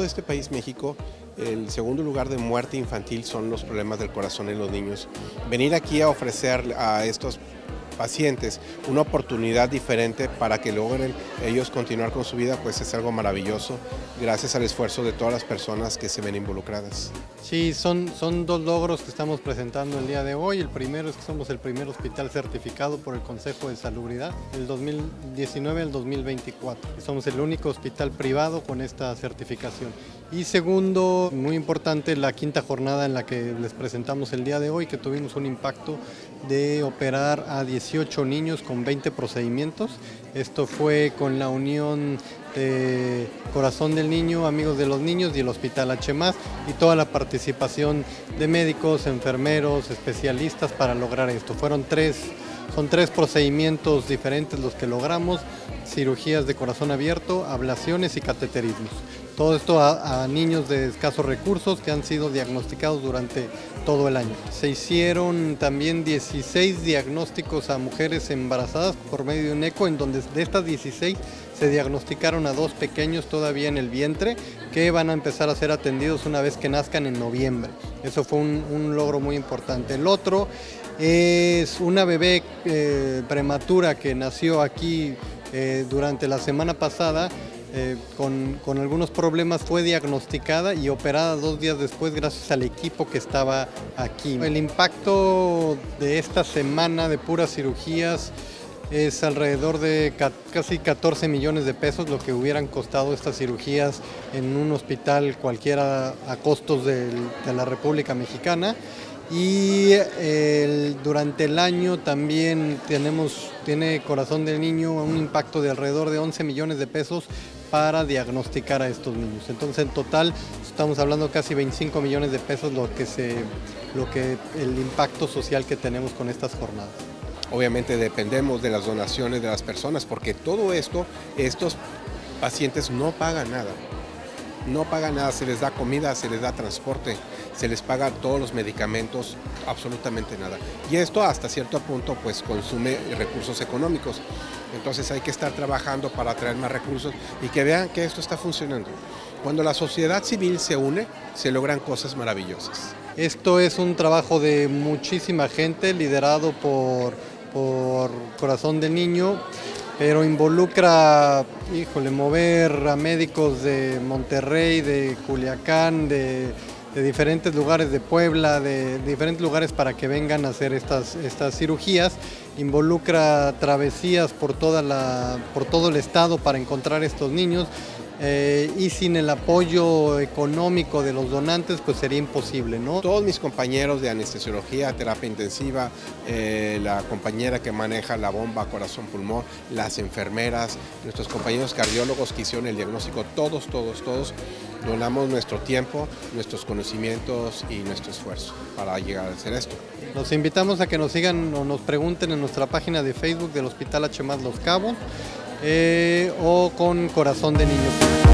este país, México, el segundo lugar de muerte infantil son los problemas del corazón en los niños. Venir aquí a ofrecer a estos pacientes una oportunidad diferente para que logren ellos continuar con su vida, pues es algo maravilloso, gracias al esfuerzo de todas las personas que se ven involucradas. Sí, son dos logros que estamos presentando el día de hoy. El primero es que somos el primer hospital certificado por el Consejo de Salubridad del 2019 al 2024. Somos el único hospital privado con esta certificación. Y segundo, muy importante, la quinta jornada en la que les presentamos el día de hoy, que tuvimos un impacto de operar a 18 niños con 20 procedimientos. Esto fue con la unión de Corazón del Niño, Amigos de los Niños y el Hospital H+, y toda la participación de médicos, enfermeros, especialistas para lograr esto. Son tres procedimientos diferentes los que logramos: cirugías de corazón abierto, ablaciones y cateterismos. Todo esto a niños de escasos recursos que han sido diagnosticados durante todo el año. Se hicieron también 16 diagnósticos a mujeres embarazadas por medio de un eco, en donde de estas 16 se diagnosticaron a 2 pequeños todavía en el vientre, que van a empezar a ser atendidos una vez que nazcan en noviembre. Eso fue un logro muy importante. El otro es una bebé prematura que nació aquí durante la semana pasada. Con algunos problemas, fue diagnosticada y operada 2 días después gracias al equipo que estaba aquí. El impacto de esta semana de puras cirugías es alrededor de casi 14 millones de pesos, lo que hubieran costado estas cirugías en un hospital cualquiera a costos de la República Mexicana. Y durante el año también tiene Corazón del Niño un impacto de alrededor de 11 millones de pesos para diagnosticar a estos niños. Entonces, en total estamos hablando casi 25 millones de pesos el impacto social que tenemos con estas jornadas. Obviamente dependemos de las donaciones de las personas, porque todo esto, estos pacientes no pagan nada. No pagan nada, se les da comida, se les da transporte, se les paga todos los medicamentos, absolutamente nada. Y esto hasta cierto punto pues consume recursos económicos. Entonces hay que estar trabajando para atraer más recursos y que vean que esto está funcionando. Cuando la sociedad civil se une, se logran cosas maravillosas. Esto es un trabajo de muchísima gente, liderado por Corazón del Niño, pero involucra, mover a médicos de Monterrey, de Culiacán, de diferentes lugares de Puebla, de diferentes lugares para que vengan a hacer estas cirugías. Involucra travesías por todo el estado para encontrar estos niños. Y sin el apoyo económico de los donantes pues sería imposible, ¿no? Todos mis compañeros de anestesiología, terapia intensiva, la compañera que maneja la bomba corazón-pulmón, las enfermeras, nuestros compañeros cardiólogos que hicieron el diagnóstico, todos donamos nuestro tiempo, nuestros conocimientos y nuestro esfuerzo para llegar a hacer esto. Los invitamos a que nos sigan o nos pregunten en nuestra página de Facebook del Hospital H+ Los Cabos, o con Corazón de Niño.